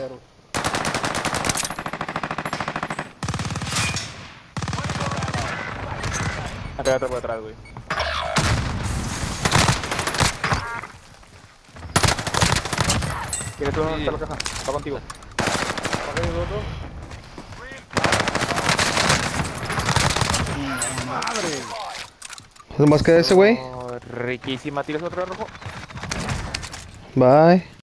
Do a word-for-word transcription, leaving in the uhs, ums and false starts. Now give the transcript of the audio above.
culeros. Acá hay otro por atrás, güey. ¿Quieres tú dónde está la caja? Va contigo. ¿Para qué otro? ¡Madre! ¿Es más que ese, güey? Oh, riquísima. ¿Tienes otro rojo? Bye.